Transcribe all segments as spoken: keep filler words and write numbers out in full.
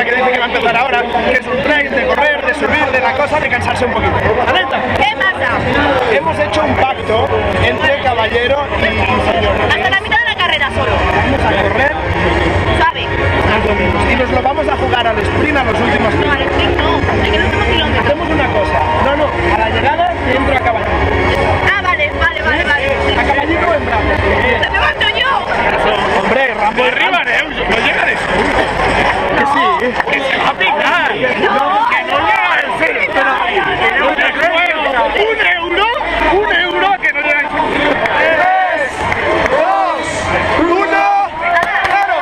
que dice que va a empezar ahora, que es un trail de correr, de subir, de la cosa, de cansarse un poquito. ¡Aleta! ¿Qué pasa? Hemos hecho un pacto entre caballero y señor. Hasta la mitad de la carrera solo. Vamos a correr Suave. y nos lo vamos a jugar al sprint a los últimos No, al sprint no. Hay que el último kilómetro. Hacemos una cosa. No, no, a la llegada te entro a caballero. Ah, vale, vale, vale, vale. A caballero o en brazos. ¡Te levanto yo! Hombre, Rambo. Arriba, Neus, no llega de Que sí. que se va a picar. No, Que no llega el cero. Pero un euro, un euro, un euro que no llega el cero. Tres, dos, uno. ¡Claro!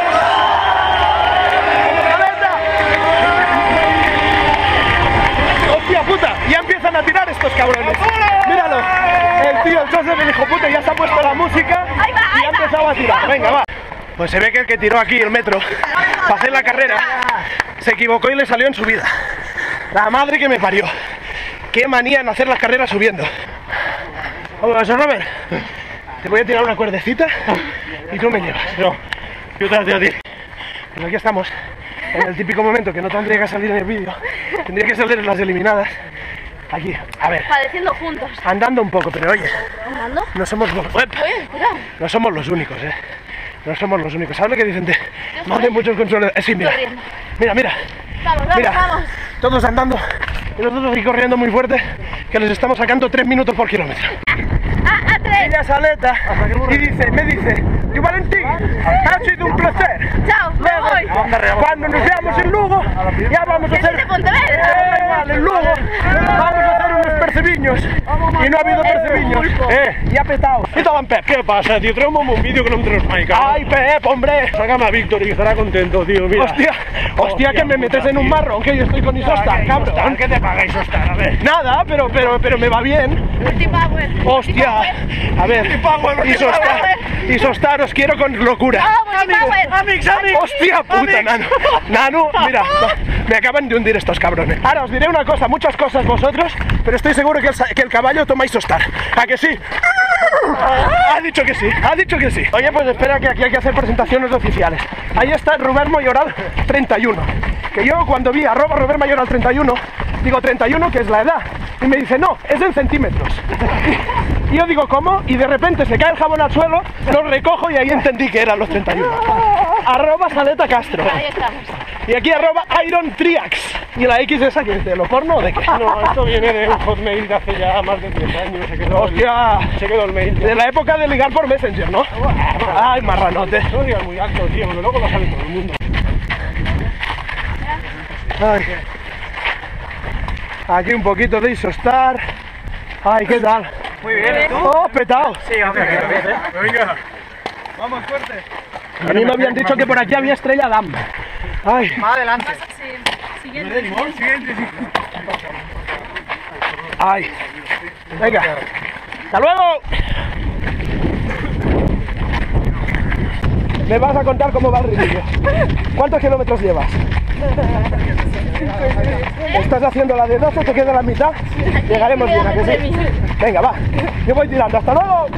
¡Hostia puta! Ya empiezan a tirar estos cabrones. Míralo. El tío, el Joseph, el hijo puta, ya se ha puesto la música Ahí va, y ahí ha va. empezado a tirar. Venga, va. Pues se ve que el que tiró aquí el metro para hacer la carrera se equivocó y le salió en subida. La madre que me parió. Qué manía en hacer las carreras subiendo. Vamos, Robert. Te voy a tirar una cuerdecita y tú me llevas. No, yo te a ti. Pues aquí estamos, en el típico momento que no tendría que salir en el vídeo. Tendría que salir en las eliminadas. Aquí, a ver, Padeciendo juntos. andando un poco, pero oye, ¿Andando? no somos los, Oye, cuidado. no somos los únicos, eh. No somos los únicos. ¿Sabes lo que dicen? De, no de muchos controles. Eh, sí, mira. Corriendo. Mira, mira. Vamos, vamos, Mira. vamos. Todos andando y nosotros aquí corriendo muy fuerte, que les estamos sacando tres minutos por kilómetro. A, a tres. Ella saleta y dice, me dice, y Valentín, ha sido un placer. Chao, me voy. Cuando nos veamos en Lugo, ya vamos a Que hacer... sí, de Pontevedra. Eh, igual, en Lugo, vamos a hacer unos percebiños. Y no ha habido percebiños. Eh, y ha petado. ¿Y todo en Pep? ¿Qué pasa, tío? Traemos un vídeo que no entre los maicas. Ay, Pep, hombre. Sácame a Víctor y estará contento, tío, mira. Hostia, hostia, que me metes en un marrón, que yo estoy con Isostar, cabrón. ¿Qué te pagáis, Oscar? A ver. Nada, pero, pero, pero me va bien. Multipower. Hostia, a ver, Isostar, Isostar, os quiero con locura. Ah, multipower. Amix, amix. Hostia puta, Nano. Nano, mira, me acaban de hundir estos cabrones. Ahora os diré una cosa, muchas cosas vosotros, pero estoy seguro que el, que el caballo toma Isostar. ¿A que sí? Ha dicho que sí, ha dicho que sí. Oye, pues espera, que aquí hay que hacer presentaciones oficiales. Ahí está Robert Mayoral treinta y uno. Que yo cuando vi arroba Robert Mayoral treinta y uno, digo treinta y uno, que es la edad. Y me dice, no, es en centímetros. Y yo digo, ¿cómo? Y de repente se cae el jabón al suelo, lo recojo y ahí entendí que eran los treinta y uno. Arroba Saleta Castro. Ahí estamos. Y aquí arroba Iron Triax. ¿Y la X esa que es de lo porno o de qué? No, esto viene de un hotmail de hace ya más de diez años. Se quedó, Hostia, se quedó el mail. de la época de ligar por Messenger, ¿no? Ay, marranote. No digas muy alto, tío, porque luego lo sabe todo el mundo. Ay. Aquí un poquito de Isostar. Ay, ¿qué tal? Muy bien, ¿tú? Oh, petado. Sí, hombre, que bien, ¿eh? Venga. Vamos fuerte. A mí me habían dicho que por aquí había estrella Damm. Ay. Más adelante. Siguiente. Limón, siguiente, sí. Ay. Venga. ¡Hasta luego! Me vas a contar cómo va el ritmo. ¿Cuántos kilómetros llevas? ¿Estás haciendo la de dos o te queda la mitad? Llegaremos bien, ¿a que sí? Venga, va. Yo voy tirando. ¡Hasta luego!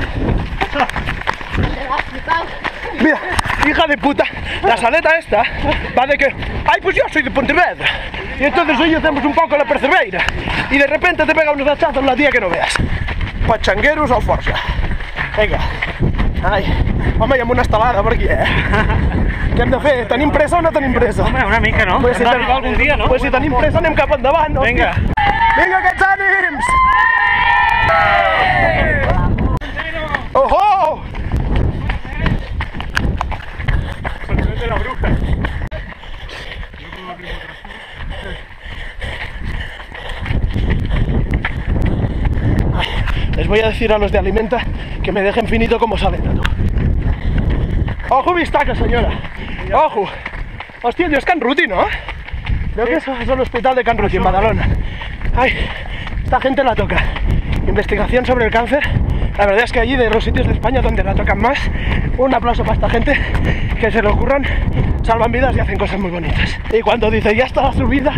Mira, hija de puta, la saleta esta va de que, ay, pues yo soy de Pontevedra. Y entonces hoy hacemos un poco la percebeira. Y de repente te pega unos hachazos la tía que no veas. Pachangueros o força. Venga. Ai, home, hi ha una estelada per aquí, eh? Què hem de fer? Tenim pressa o no tenim pressa? Home, una mica, no? Pues si, Hem ten... d'arribar algun dia, no? pues si tenim pressa anem cap endavant, no? Vinga. Vinga, aquests ànims! Ojo! De la bruja. Les voy a decir a los de Alimenta que me dejen finito como saleta, tú. Ojo, bistaca, señora. Ojo. Hostia, yo es Can Ruti, ¿no? Creo que eso es el hospital de Can Ruti, en Badalona. Ay, esta gente la toca. Investigación sobre el cáncer. La verdad es que allí, de los sitios de España donde la tocan más, un aplauso para esta gente, que se le ocurran, salvan vidas y hacen cosas muy bonitas. Y cuando dice, ya está la subida,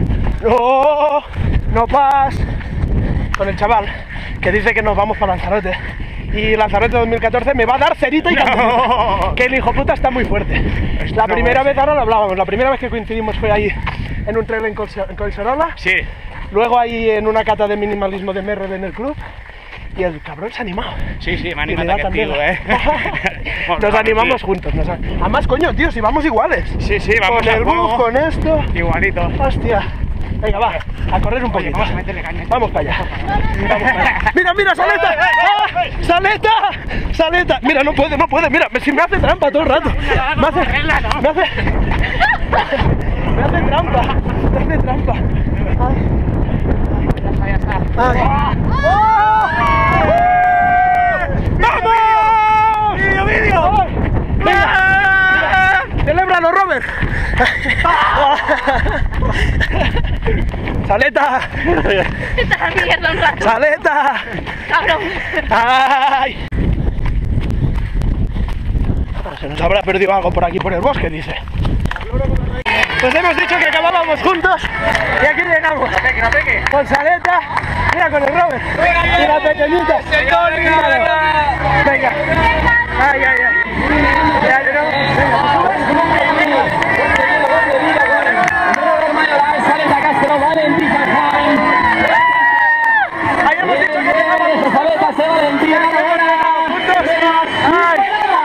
no, no pas, con el chaval, que dice que nos vamos para Lanzarote, y Lanzarote dos mil catorce me va a dar cerita y canterita. No. Que el hijo puta está muy fuerte. La No, primera bueno, vez, ahora lo hablábamos, la primera vez que coincidimos fue ahí en un trail en Colse- en Collserola. Sí. Luego ahí en una cata de minimalismo de Merred en el club. Y el cabrón se ha animado. Sí, sí, me Y le anima da que también. pido, eh. Bueno, Nos vamos, animamos sí. juntos. Nos... Además, coño, tío, si vamos iguales. Sí, sí, vamos Con a el juego. bus, con esto. Igualito. Hostia. Venga, va, a correr un Oye, poquito. vamos a meterle caña. Vamos para allá. Vamos para allá. Mira, mira, Saleta. ¡Ah! ¡Saleta! ¡Saleta! Mira, no puede, no puede. Mira, si me hace trampa todo el rato. Me hace. Me hace. Me hace trampa. Me hace trampa. Ay. Ay. ¡Vamos! ¡Vídeo, vídeo! ¡Venga! ¡Celébralo, Robert! ¡Saleta! Vete a la mierda un rato, ¡Saleta! cabrón. ¡Ay! Se nos habrá perdido algo por aquí, por el bosque, dice. Pues hemos dicho que acabábamos juntos y aquí llegamos. Con Saleta, mira con el Robert y la pequeñita. Venga. Ay, ay, ay. Ya llegamos. Ahí hemos dicho que llegamos. Saleta se Valentina Juntos. Ay.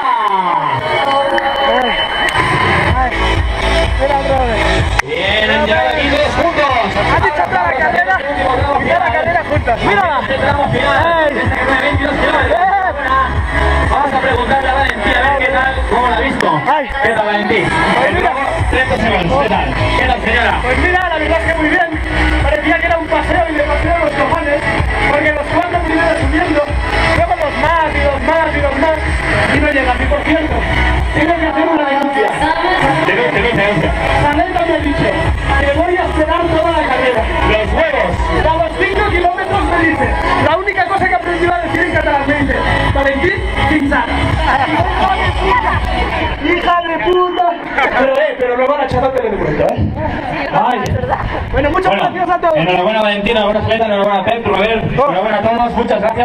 Ay. Ay. Mira, Robert. Vienen ya aquí tres juntos. Ha dicho toda la carrera y toda la carrera juntas. ¡Mírala! Este tramo final. ¡Ey! veintidós kilómetros. Vamos a preguntarle a Valentín a ver qué tal, cómo la ha visto. Ay. ¿Qué tal, Valentín? mira. treinta segundos, ¿qué tal? ¿Qué tal, señora? Pues mira, la verdad es que muy bien. Parecía que era un paseo y le paseo los cojones, porque los cuatro primeros subiendo, luego los más y los más y los más, y no llegas. Y por cierto, tengo que hacer una denuncia. Denuncia, denuncia. Saleta me ha dicho que voy a esperar toda la carrera. Los huevos. A los cinco kilómetros me dice, la única cosa que aprendí a decir en catalán me dice, Valentín, pinzada. ¡Hija de puta! Pero, eh, pero luego la chapa te lo devuelto, ¿eh? Ay. Bueno, muchas Bueno, gracias a todos. enhorabuena, Valentina, enhorabuena, Saleta, enhorabuena, Pep, Robert, enhorabuena a todos, muchas gracias.